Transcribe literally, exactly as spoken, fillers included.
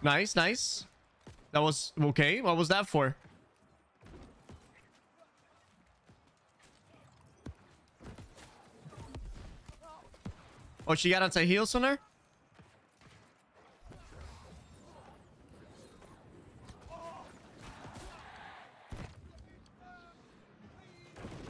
Nice, nice. That was okay. What was that for? Oh, she got anti-heals on her?